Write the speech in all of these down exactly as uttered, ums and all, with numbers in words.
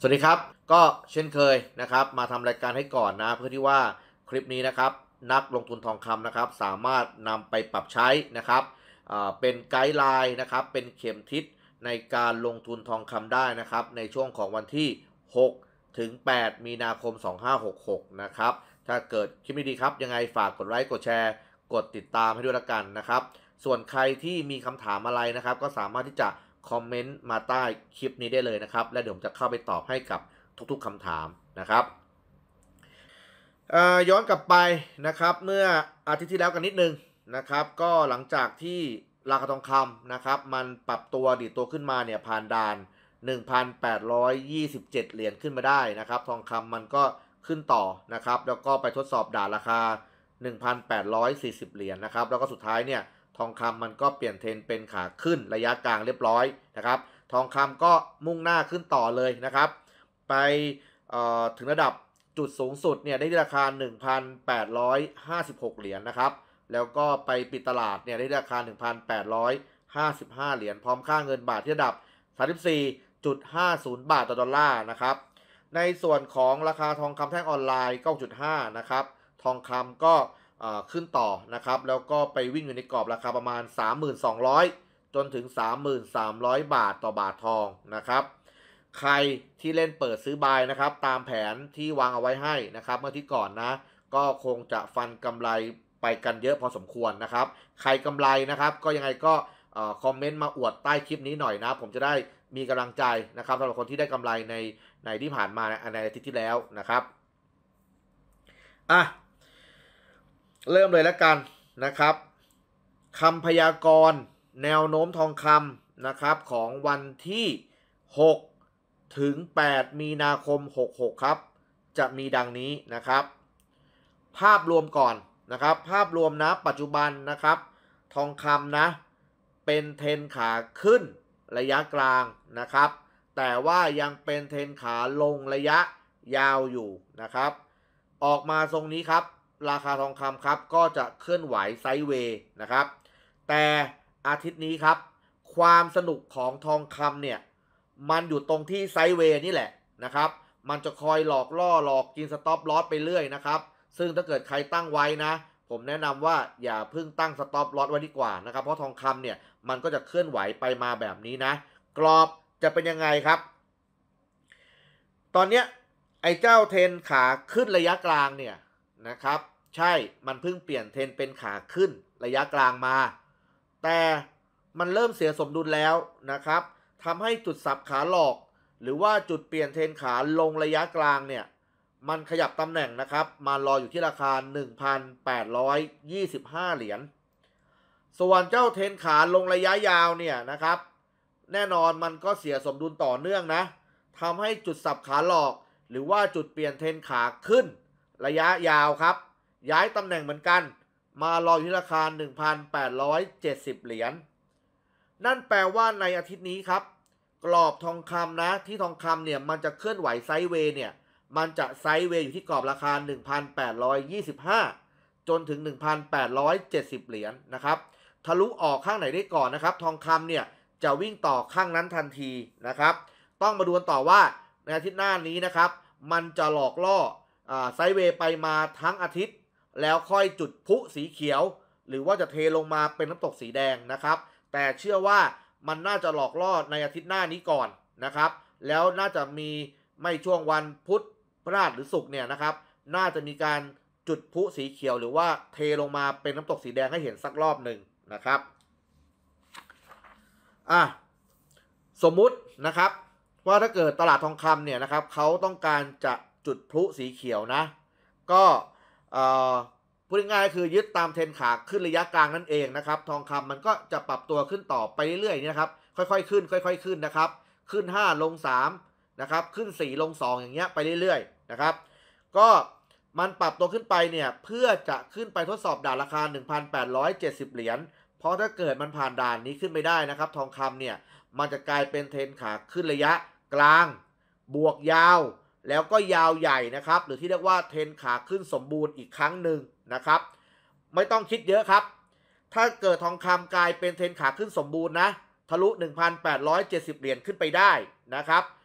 สวัสดีครับก็เช่นเคยนะครับมาทำรายการให้ก่อนนะเพื่อที่ว่าคลิปนี้นะครับนักลงทุนทองคำนะครับสามารถนำไปปรับใช้นะครับเป็นไกด์ไลน์นะครับเป็นเข็มทิศในการลงทุนทองคำได้นะครับในช่วงของวันที่หกถึงแปดมีนาคมสองพันห้าร้อยหกสิบหกนะครับถ้าเกิดคลิปนี้ดีครับยังไงฝากกดไลค์กดแชร์กดติดตามให้ด้วยละกันนะครับส่วนใครที่มีคำถามอะไรนะครับก็สามารถที่จะคอมเมนต์มาใต้คลิปนี้ได้เลยนะครับและเดี๋ยวผมจะเข้าไปตอบให้กับทุกๆคำถามนะครับย้อนกลับไปนะครับเมื่ออาทิตย์ที่แล้วกันนิดนึงนะครับก็หลังจากที่ราคาทองคำนะครับมันปรับตัวดีดตัวขึ้นมาเนี่ยผ่านด่าน หนึ่งพันแปดร้อยยี่สิบเจ็ด เหรียญขึ้นมาได้นะครับทองคำมันก็ขึ้นต่อนะครับแล้วก็ไปทดสอบด่านราคา หนึ่งพันแปดร้อยสี่สิบ เหรียญนะครับแล้วก็สุดท้ายเนี่ยทองคำมันก็เปลี่ยนเทรนเป็นขาขึ้นระยะกลางเรียบร้อยนะครับทองคำก็มุ่งหน้าขึ้นต่อเลยนะครับไปถึงระดับจุดสูงสุดเนี่ยได้ที่ราคา หนึ่งพันแปดร้อยห้าสิบหก เหรียญนะครับแล้วก็ไปปิดตลาดเนี่ยได้ที่ราคา หนึ่งพันแปดร้อยห้าสิบห้า เหรียญพร้อมค่าเงินบาทที่ระดับ สามสิบสี่จุดห้าศูนย์ บาทต่อดอลลาร์นะครับในส่วนของราคาทองคำแท่งออนไลน์ เก้าจุดห้า นะครับทองคำก็ขึ้นต่อนะครับแล้วก็ไปวิ่งอยู่ในกรอบราคาประมาณ สามพันสองร้อย จนถึง สามพันสามร้อย บาทต่อบาททองนะครับใครที่เล่นเปิดซื้อบายนะครับตามแผนที่วางเอาไว้ให้นะครับเมื่อที่ก่อนนะก็คงจะฟันกำไรไปกันเยอะพอสมควรนะครับใครกำไรนะครับก็ยังไงก็คอมเมนต์มาอวดใต้คลิปนี้หน่อยนะผมจะได้มีกำลังใจนะครับสำหรับคนที่ได้กำไรในในที่ผ่านมาในอาทิตย์ที่แล้วนะครับอ่ะเริ่มเลยแล้วกันนะครับคำพยากรณ์แนวโน้มทองคำนะครับของวันที่หกถึงแปดมีนาคมหกสิบหกครับจะมีดังนี้นะครับภาพรวมก่อนนะครับภาพรวมนะปัจจุบันนะครับทองคำนะเป็นเทรนขาขึ้นระยะกลางนะครับแต่ว่ายังเป็นเทรนขาลงระยะยาวอยู่นะครับออกมาทรงนี้ครับราคาทองคำครับก็จะเคลื่อนไหวไซด์เวย์นะครับแต่อาทิตย์นี้ครับความสนุกของทองคำเนี่ยมันอยู่ตรงที่ไซด์เวย์นี่แหละนะครับมันจะคอยหลอกล่อหลอกกินสต็อปลอสไปเรื่อยนะครับซึ่งถ้าเกิดใครตั้งไว้นะผมแนะนำว่าอย่าเพิ่งตั้งสต็อปลอสไว้ดีกว่านะครับเพราะทองคำเนี่ยมันก็จะเคลื่อนไหวไปมาแบบนี้นะกรอบจะเป็นยังไงครับตอนนี้ไอ้เจ้าเทรนขาขึ้นระยะกลางเนี่ยนะครับใช่มันเพิ่งเปลี่ยนเทรนเป็นขาขึ้นระยะกลางมาแต่มันเริ่มเสียสมดุลแล้วนะครับทำให้จุดสับขาหลอกหรือว่าจุดเปลี่ยนเทรนขาลงระยะกลางเนี่ยมันขยับตำแหน่งนะครับมารออยู่ที่ราคา หนึ่งพันแปดร้อยยี่สิบห้า เหรียญส่วนเจ้าเทรนขาลงระยะยาวเนี่ยนะครับแน่นอนมันก็เสียสมดุลต่อเนื่องนะทำให้จุดสับขาหลอกหรือว่าจุดเปลี่ยนเทรนขาขึ้นระยะยาวครับย้ายตำแหน่งเหมือนกันมารออยู่ที่ราคา หนึ่งพันแปดร้อยเจ็ดสิบ เหรียญนั่นแปลว่าในอาทิตย์นี้ครับกรอบทองคำนะที่ทองคำเนี่ยมันจะเคลื่อนไหวไซด์เวย์เนี่ยมันจะไซด์เวย์อยู่ที่กรอบราคา หนึ่งพันแปดร้อยยี่สิบห้า จนถึง หนึ่งพันแปดร้อยเจ็ดสิบ เหรียญนะครับทะลุออกข้างไหนได้ก่อนนะครับทองคำเนี่ยจะวิ่งต่อข้างนั้นทันทีนะครับต้องมาดูกันต่อว่าในอาทิตย์หน้านี้นะครับมันจะหลอกล่อไซด์เวย์ไปมาทั้งอาทิตย์แล้วค่อยจุดพุสีเขียวหรือว่าจะเทลงมาเป็นน้ำตกสีแดงนะครับแต่เชื่อว่ามันน่าจะหลอกล่อในอาทิตย์หน้านี้ก่อนนะครับแล้วน่าจะมีไม่ช่วงวันพุธพฤหัสหรือศุกร์เนี่ยนะครับน่าจะมีการจุดพุสีเขียวหรือว่าเทลงมาเป็นน้ำตกสีแดงให้เห็นสักรอบหนึ่งนะครับอ่ะสมมุตินะครับว่าถ้าเกิดตลาดทองคำเนี่ยนะครับเขาต้องการจะจุดพลุสีเขียวนะก็พูดง่ายๆคือยึดตามเทรนขาขึ้นระยะกลางนั่นเองนะครับทองคำมันก็จะปรับตัวขึ้นต่อไปเรื่อยๆนะครับค่อยๆขึ้นค่อยๆขึ้นนะครับขึ้นห้าลงสามนะครับขึ้นสี่ลงสองอย่างเงี้ยไปเรื่อยๆนะครับก็มันปรับตัวขึ้นไปเนี่ยเพื่อจะขึ้นไปทดสอบด่านราคา หนึ่งพันแปดร้อยเจ็ดสิบ เหรียญเพราะถ้าเกิดมันผ่านด่านนี้ขึ้นไม่ได้นะครับทองคำเนี่ยมันจะกลายเป็นเทรนขาขึ้นระยะกลางบวกยาวแล้วก็ยาวใหญ่นะครับหรือที่เรียกว่าเทรนขาขึ้นสมบูรณ์อีกครั้งหนึ่งนะครับไม่ต้องคิดเยอะครับถ้าเกิดทองคำกลายเป็นเทรนขาขึ้นสมบูรณ์นะทะลุ หนึ่งพันแปดร้อยเจ็ดสิบ เหรียญขึ้นไปได้นะครับ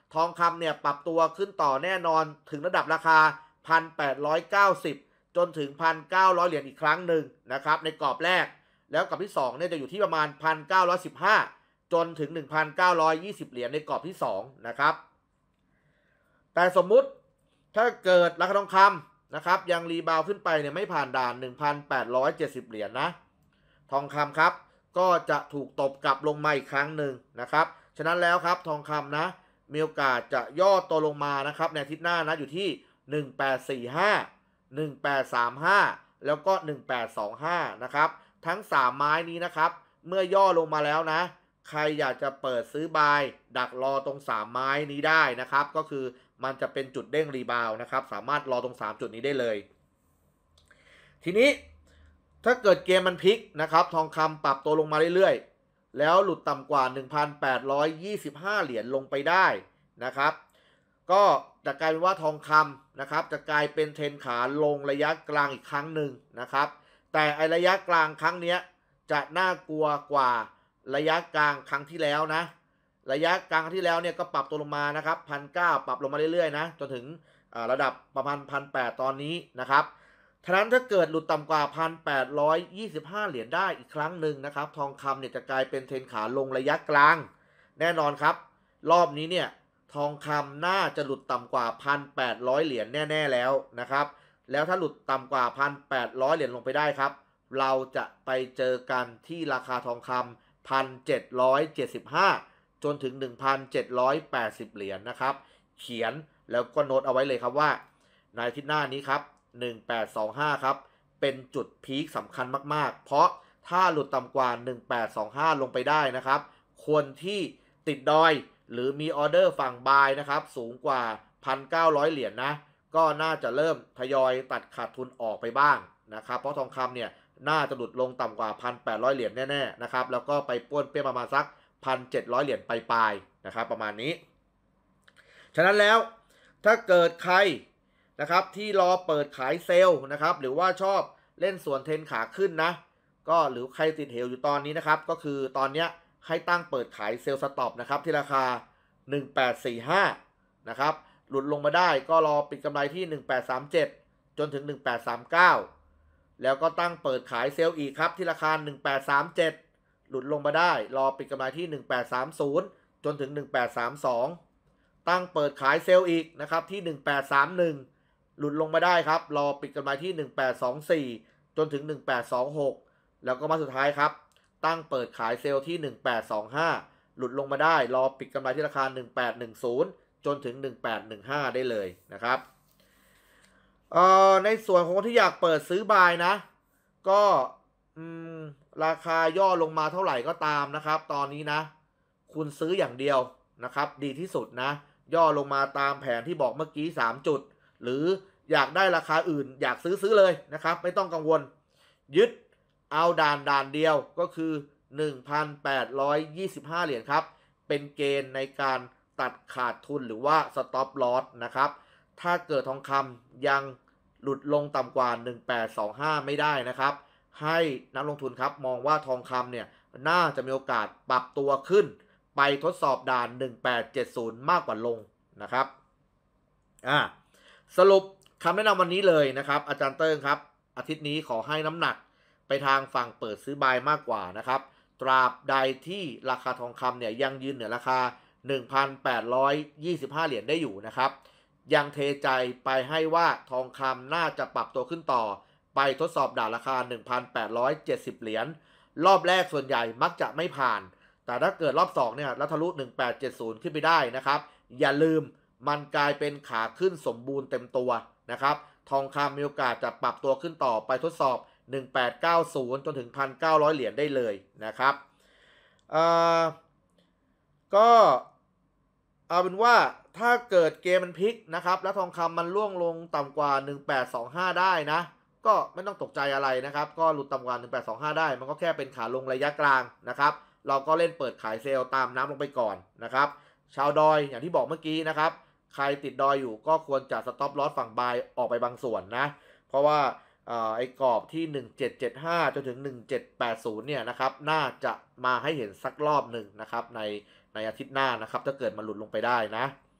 ทองคำเนี่ยปรับตัวขึ้นต่อแน่นอนถึงระดับราคา หนึ่งพันแปดร้อยเก้าสิบ จนถึง หนึ่งพันเก้าร้อย เหรียญอีกครั้งหนึ่งนะครับในกรอบแรกแล้วกรอบที่สองเนี่ยจะอยู่ที่ประมาณ หนึ่งพันเก้าร้อยสิบห้า จนถึง หนึ่งพันเก้าร้อยยี่สิบ เหรียญในกรอบที่สองนะครับแต่สมมุติถ้าเกิดราคาทองคำนะครับยังรีบาวขึ้นไปเนี่ยไม่ผ่านด่าน หนึ่งพันแปดร้อยเจ็ดสิบ เหรียญนะทองคำครับก็จะถูกตบกลับลงมาอีกครั้งหนึ่งนะครับฉะนั้นแล้วครับทองคำนะมีโอกาสจะย่อตัวลงมานะครับในอาทิตย์หน้านะอยู่ที่หนึ่งพันแปดร้อยสี่สิบห้า หนึ่งพันแปดร้อยสามสิบห้าแล้วก็หนึ่งพันแปดร้อยยี่สิบห้านะครับทั้งสามไม้นี้นะครับเมื่อย่อลงมาแล้วนะใครอยากจะเปิดซื้อบายดักรอตรงสามไม้นี้ได้นะครับก็คือมันจะเป็นจุดเด้งรีบาวนะครับสามารถรอตรงสามจุดนี้ได้เลยทีนี้ถ้าเกิดเกมมันพลิกนะครับทองคำปรับตัวลงมาเรื่อยๆแล้วหลุดต่ำกว่า หนึ่งพันแปดร้อยยี่สิบห้า เหรียญลงไปได้นะครับก็จะกลายเป็นว่าทองคำนะครับจะกลายเป็นเทรนขาลงระยะกลางอีกครั้งหนึ่งนะครับแต่ไอระยะกลางครั้งนี้จะน่ากลัวกว่าระยะกลางครั้งที่แล้วนะระยะกลางที่แล้วเนี่ยก็ปรับตัวลงมานะครับพันเก้าปรับลงมาเรื่อยๆนะจนถึงระดับประมาณพันแปดตอนนี้นะครับฉะนั้นถ้าเกิดหลุดต่ำกว่า หนึ่งพันแปดร้อยยี่สิบห้า เหรียญได้อีกครั้งหนึ่งนะครับทองคำเนี่ยจะกลายเป็นเทรนขาลงระยะกลางแน่นอนครับรอบนี้เนี่ยทองคำน่าจะหลุดต่ำกว่า หนึ่งพันแปดร้อย เหรียญแน่ๆแล้วนะครับแล้วถ้าหลุดต่ำกว่า หนึ่งพันแปดร้อย เหรียญลงไปได้ครับเราจะไปเจอกันที่ราคาทองคำ หนึ่งพันเจ็ดร้อยเจ็ดสิบห้า จนถึง หนึ่งพันเจ็ดร้อยแปดสิบ เหรียญนะครับเขียนแล้วก็โน้ตเอาไว้เลยครับว่าในอาทิตย์หน้านี้ครับหนึ่งพันแปดร้อยยี่สิบห้าครับเป็นจุดพีคสำคัญมากๆเพราะถ้าหลุดต่ำกว่าหนึ่งพันแปดร้อยยี่สิบห้าลงไปได้นะครับคนที่ติดดอยหรือมีออเดอร์ฝั่งบายนะครับสูงกว่า หนึ่งพันเก้าร้อย เหรียญนะก็น่าจะเริ่มทยอยตัดขาดทุนออกไปบ้างนะครับเพราะทองคำเนี่ยน่าจะหลุดลงต่ำกว่า หนึ่งพันแปดร้อย เหรียญแน่ๆนะครับแล้วก็ไปป้วนเปี้ยนประมาณสัก หนึ่งพันเจ็ดร้อย เหรียญปลายๆนะครับประมาณนี้ฉะนั้นแล้วถ้าเกิดใครนะครับที่รอเปิดขายเซลล์นะครับหรือว่าชอบเล่นส่วนเทรนขาขึ้นนะก็หรือใครติดเหวอยู่ตอนนี้นะครับก็คือตอนนี้ให้ตั้งเปิดขายเซลล์สต็อปนะครับที่ราคาหนึ่งพันแปดร้อยสี่สิบห้านะครับหลุดลงมาได้ก็รอปิดกำไรที่หนึ่งพันแปดร้อยสามสิบเจ็ดจนถึงหนึ่งพันแปดร้อยสามสิบเก้าแล้วก็ตั้งเปิดขายเซลล์อีกครับที่ราคาหนึ่งพันแปดร้อยสามสิบเจ็ดหลุดลงมาได้รอปิดกำไรที่หนึ่งพันแปดร้อยสามสิบจนถึงหนึ่งพันแปดร้อยสามสิบสองตั้งเปิดขายเซลล์อีกนะครับที่หนึ่งพันแปดร้อยสามสิบเอ็ดหลุดลงมาได้ครับรอปิดกำไรที่หนึ่งพันแปดร้อยยี่สิบสี่จนถึงหนึ่งพันแปดร้อยยี่สิบหกแล้วก็มาสุดท้ายครับตั้งเปิดขายเซลล์ที่หนึ่งพันแปดร้อยยี่สิบห้าหลุดลงมาได้รอปิดกำไรที่ราคาหนึ่งพันแปดร้อยสิบจนถึงหนึ่งพันแปดร้อยสิบห้าได้เลยนะครับเอ่อในส่วนของคนที่อยากเปิดซื้อบายนะก็อืมราคาย่อลงมาเท่าไหร่ก็ตามนะครับตอนนี้นะคุณซื้ออย่างเดียวนะครับดีที่สุดนะย่อลงมาตามแผนที่บอกเมื่อกี้สามจุดหรืออยากได้ราคาอื่นอยากซื้อซื้อเลยนะครับไม่ต้องกังวลยึดเอาด่านด่านเดียวก็คือ หนึ่งพันแปดร้อยยี่สิบห้า เหรียญครับเป็นเกณฑ์ในการตัดขาดทุนหรือว่า stop loss นะครับถ้าเกิดทองคำยังหลุดลงต่ำกว่าหนึ่งพันแปดร้อยยี่สิบห้าไม่ได้นะครับให้นักลงทุนครับมองว่าทองคำเนี่ยน่าจะมีโอกาสปรับตัวขึ้นไปทดสอบด่านหนึ่งพันแปดร้อยเจ็ดสิบมากกว่าลงนะครับอ่าสรุปคำแนะนำวันนี้เลยนะครับอาจารย์เติ้งครับอาทิตย์นี้ขอให้น้ำหนักไปทางฝั่งเปิดซื้อบายมากกว่านะครับตราบใดที่ราคาทองคำเนี่ยยังยืนเหนือราคา หนึ่งพันแปดร้อยยี่สิบห้า เหรียญได้อยู่นะครับยังเทใจไปให้ว่าทองคำน่าจะปรับตัวขึ้นต่อไปทดสอบด่านราคา หนึ่งพันแปดร้อยเจ็ดสิบ เหรียญรอบแรกส่วนใหญ่มักจะไม่ผ่านแต่ถ้าเกิดรอบสองเนี่ยแล้วทะลุหนึ่งพันแปดร้อยเจ็ดสิบขึ้นไปได้นะครับอย่าลืมมันกลายเป็นขาขึ้นสมบูรณ์เต็มตัวนะครับทองคำมีโอกาสจะปรับตัวขึ้นต่อไปทดสอบหนึ่งพันแปดร้อยเก้าสิบจนถึง หนึ่งพันเก้าร้อย เหรียญได้เลยนะครับเอ่อก็เอาเป็นว่าถ้าเกิดเกมมันพลิกนะครับแล้วทองคำมันร่วงลงต่ำกว่าหนึ่งพันแปดร้อยยี่สิบห้าได้นะก็ไม่ต้องตกใจอะไรนะครับก็หลุดต่ำกว่าหนึ่งพันแปดร้อยยี่สิบห้าได้มันก็แค่เป็นขาลงระยะกลางนะครับเราก็เล่นเปิดขายเซลล์ตามน้ำลงไปก่อนนะครับชาวดอยอย่างที่บอกเมื่อกี้นะครับใครติดดอยอยู่ก็ควรจะสต็อปลอสฝั่งบายออกไปบางส่วนนะเพราะว่าไอ้กรอบที่หนึ่งพันเจ็ดร้อยเจ็ดสิบห้าจนถึงหนึ่งพันเจ็ดร้อยแปดสิบเนี่ยนะครับน่าจะมาให้เห็นสักรอบหนึ่งนะครับในในอาทิตย์หน้านะครับถ้าเกิดมันหลุดลงไปได้นะ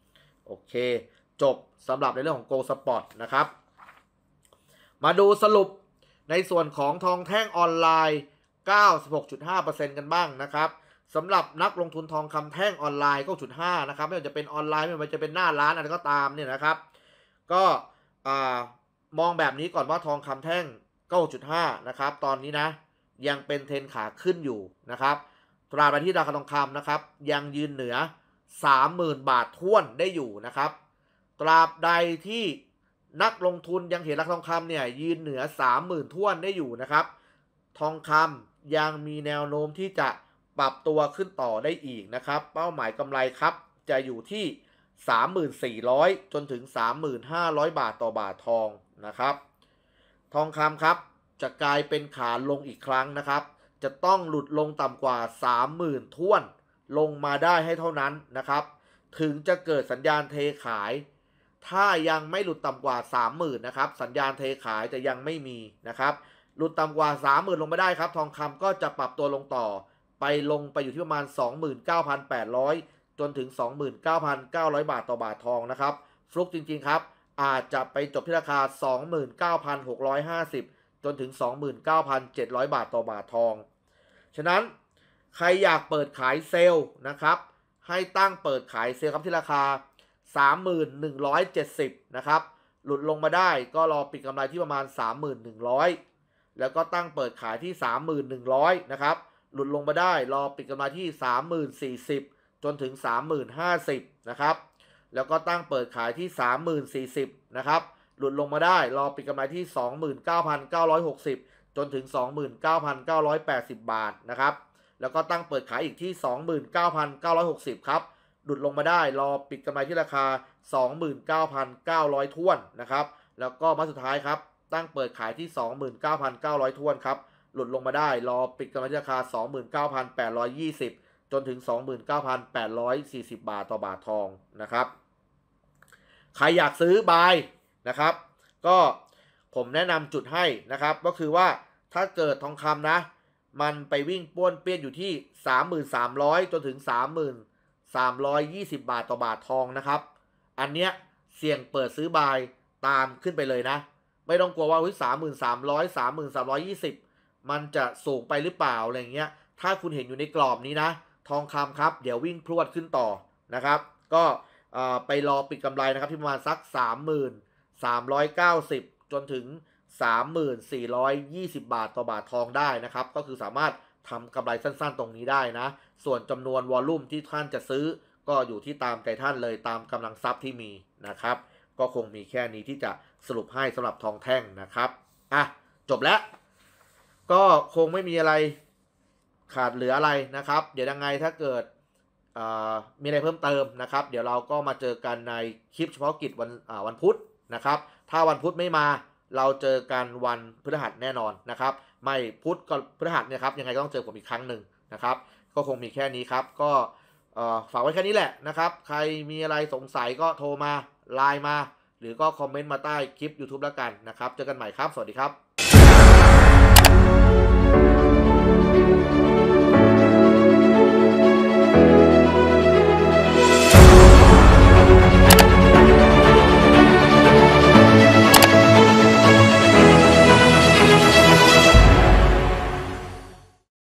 โอเคจบสำหรับในเรื่องของ Gold Spot นะครับมาดูสรุปในส่วนของทองแท่งออนไลน์ เก้าสิบหกจุดห้าเปอร์เซ็นต์ กันบ้างนะครับสำหรับนักลงทุนทองคำแท่งออนไลน์ เก้าจุดห้า นะครับไม่ว่าจะเป็นออนไลน์ไม่ว่าจะเป็นหน้าร้านอะไรก็ตามเนี่ยนะครับก็มองแบบนี้ก่อนว่าทองคำแท่ง เก้าจุดห้า นะครับตอนนี้นะยังเป็นเทรนขาขึ้นอยู่นะครับตราบใดที่ราคาทองคำนะครับยังยืนเหนือ สามหมื่น บาทท้วนได้อยู่นะครับตราบใดที่นักลงทุนยังเห็นราคาทองคำเนี่ยยืนเหนือ สามหมื่น ท้วนได้อยู่นะครับทองคำยังมีแนวโน้มที่จะปรับตัวขึ้นต่อได้อีกนะครับเป้าหมายกำไรครับจะอยู่ที่ สามหมื่นสี่ร้อย จนถึง สามหมื่นห้าร้อย บาทต่อบาททองนะครับทองคำครับจะกลายเป็นขาลงอีกครั้งนะครับจะต้องหลุดลงต่ำกว่า สามหมื่น ท้วนลงมาได้ให้เท่านั้นนะครับถึงจะเกิดสัญญาณเทขายถ้ายังไม่หลุดต่ำกว่า สามหมื่น นะครับสัญญาณเทขายจะยังไม่มีนะครับหลุดต่ำกว่า สามหมื่น ลงไม่ได้ครับทองคำก็จะปรับตัวลงต่อไปลงไปอยู่ที่ประมาณ สองหมื่นเก้าพันแปดร้อย จนถึง สองหมื่นเก้าพันเก้าร้อย บาทต่อบาททองนะครับฟลุกจริงๆครับอาจจะไปจบที่ราคา สองหมื่นเก้าพันหกร้อยห้าสิบ จนถึง สองหมื่นเก้าพันเจ็ดร้อย บาทต่อบาททองฉะนั้นใครอยากเปิดขายเซลล์นะครับให้ตั้งเปิดขายเซลล์ครับที่ราคา สามหมื่นหนึ่งร้อยเจ็ดสิบ นะครับหลุดลงมาได้ก็รอปิดกำไรที่ประมาณ สามหมื่นหนึ่งร้อย แล้วก็ตั้งเปิดขายที่ สามหมื่นหนึ่งร้อย นะครับหลุดลงมาได้รอปิดกำไรที่ สามหมื่นสี่สิบ จนถึง สามหมื่นห้าสิบ นะครับแล้วก็ตั้งเปิดขายที่ สามหมื่นสี่สิบ นะครับหลุดลงมาได้รอปิดกำไรที่ สองหมื่นเก้าพันเก้าร้อยหกสิบ จนถึง สองหมื่นเก้าพันเก้าร้อยแปดสิบ บาทนะครับแล้วก็ตั้งเปิดขายอีกที่ สองหมื่นเก้าพันเก้าร้อยหกสิบ ครับหลุดลงมาได้รอปิดกำไรที่ราคา สองหมื่นเก้าพันเก้าร้อย ท้วนนะครับแล้วก็มาสุดท้ายครับตั้งเปิดขายที่ สองหมื่นเก้าพันเก้าร้อย ท้วนครับหลุดลงมาได้รอปิดกำไรที่ราคา สองหมื่นเก้าพันแปดร้อยยี่สิบ จนถึง สองหมื่นเก้าพันแปดร้อยสี่สิบ บาทต่อบาททองนะครับใครอยากซื้อบายนะครับก็ผมแนะนำจุดให้นะครับก็คือว่าถ้าเกิดทองคำนะมันไปวิ่งป้วนเปี้ยนอยู่ที่ สามหมื่นสามร้อย จนถึง สามหมื่นสามร้อยยี่สิบ บาทต่อบาททองนะครับอันเนี้ยเสี่ยงเปิดซื้อบายตามขึ้นไปเลยนะไม่ต้องกลัวว่าสามหมื่นสามร้อย สามหมื่นสามร้อยยี่สิบมันจะสูงไปหรือเปล่าอะไรเงี้ยถ้าคุณเห็นอยู่ในกรอบนี้นะทองคำครับเดี๋ยววิ่งพรวดขึ้นต่อนะครับก็ไปรอปิดกำไรนะครับที่ประมาณสัก สามหมื่นสามร้อยเก้าสิบ จนถึง สามหมื่นสี่ร้อยยี่สิบ บาทต่อบาททองได้นะครับก็คือสามารถทำกำไรสั้นๆตรงนี้ได้นะส่วนจำนวนวอลลุ่มที่ท่านจะซื้อก็อยู่ที่ตามใจท่านเลยตามกำลังทรัพย์ที่มีนะครับก็คงมีแค่นี้ที่จะสรุปให้สำหรับทองแท่งนะครับอ่ะจบแล้วก็คงไม่มีอะไรขาดเหลืออะไรนะครับเดี๋ยวยังไงถ้าเกิดมีอะไรเพิ่มเติมนะครับเดี๋ยวเราก็มาเจอกันในคลิปเฉพาะกิจวันวันพุธนะครับถ้าวันพุธไม่มาเราเจอกันวันพฤหัสแน่นอนนะครับไม่พุธก็พฤหัสเนี่ยครับยังไงก็ต้องเจอผมอีกครั้งหนึ่งนะครับก็คงมีแค่นี้ครับก็ฝากไว้แค่นี้แหละนะครับใครมีอะไรสงสัยก็โทรมาไลน์มาหรือก็คอมเมนต์มาใต้คลิป YouTube แล้วกันนะครับเจอกันใหม่ครับสวัสดีครับ